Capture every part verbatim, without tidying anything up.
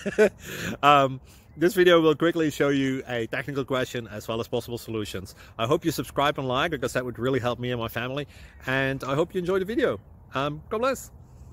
um, this video will quickly show you a technical question as well as possible solutions. I hope you subscribe and like, because that would really help me and my family. And I hope you enjoy the video. Um, God bless.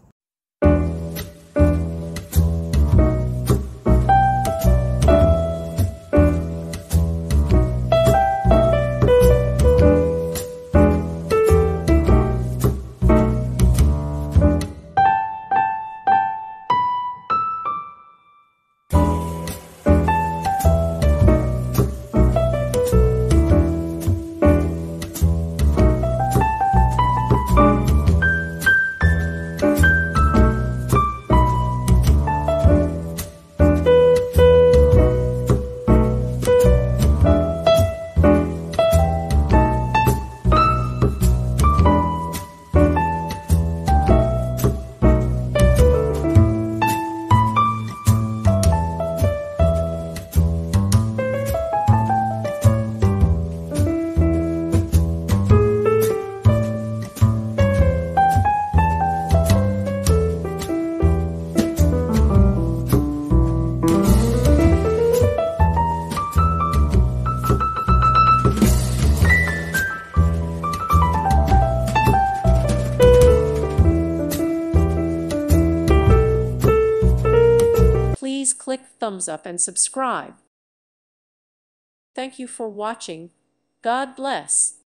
Please click thumbs up and subscribe. Thank you for watching. God bless.